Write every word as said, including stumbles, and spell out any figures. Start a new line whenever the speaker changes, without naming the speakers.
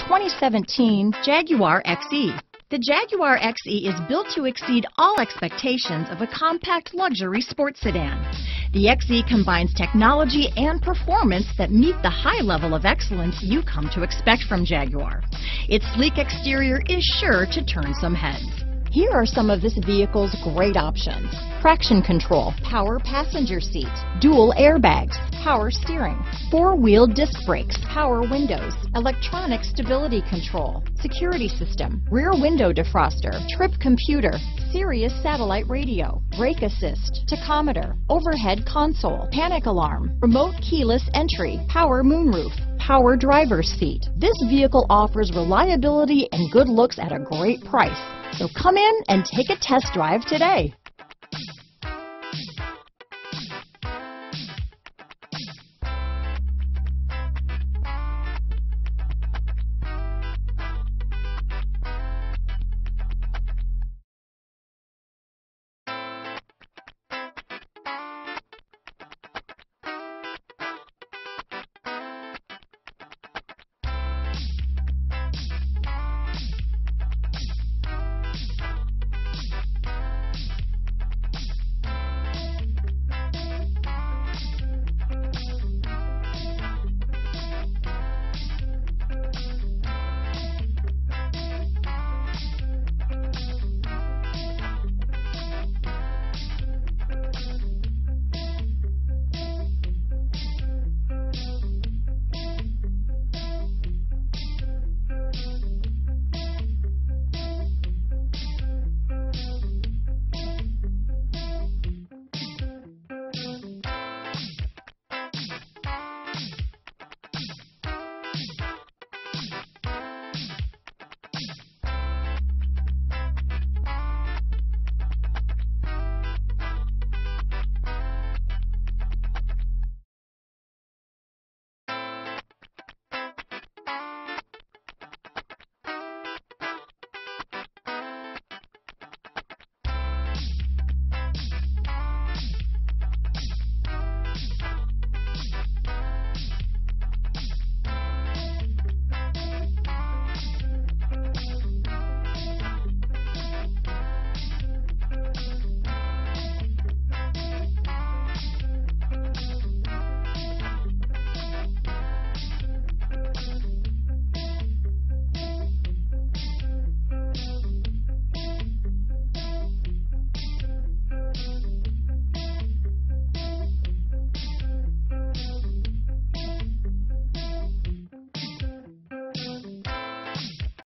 twenty seventeen Jaguar X E. The Jaguar X E is built to exceed all expectations of a compact luxury sports sedan. The X E combines technology and performance that meet the high level of excellence you come to expect from Jaguar. Its sleek exterior is sure to turn some heads. Here are some of this vehicle's great options: traction control, power passenger seat, dual airbags, power steering, four-wheel disc brakes, power windows, electronic stability control, security system, rear window defroster, trip computer, Sirius satellite radio, brake assist, tachometer, overhead console, panic alarm, remote keyless entry, power moonroof, power driver's seat. This vehicle offers reliability and good looks at a great price. So come in and take a test drive today.